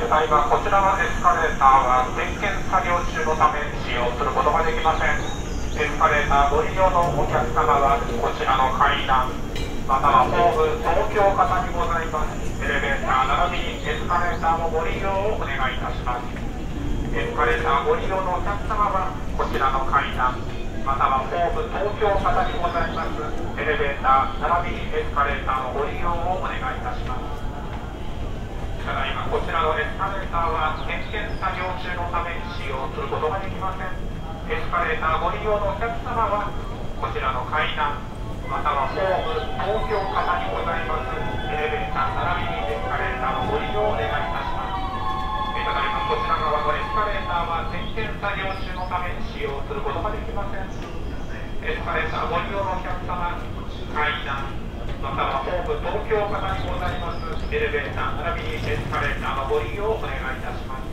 ただいまこちらのエスカレーターは点検作業中のため使用することができません。エスカレーターご利用のお客様はこちらの階段またはホーム東京方にございますエレベーター並びにエスカレーターのご利用をお願いいたします。エスカレーターご利用のお客様はこちらの階段またはホーム東京方にございますエレベーター並びにエスカレーターのご利用をお願いいたします。ただいまこちらのエスカレーターは点検作業中のため使用することができません。エスカレーターご利用のお客様はこちらの階段またはホーム東京方にございますエレベーター並びにエスカレーターのご利用をお願いいたします。ただいまこちら側のエスカレーターは点検作業中のため使用することができません。エスカレーターご利用のお客様階段またはホーム東京方にございますエレベーター並びにエスカレーターのご利用をお願いいたします。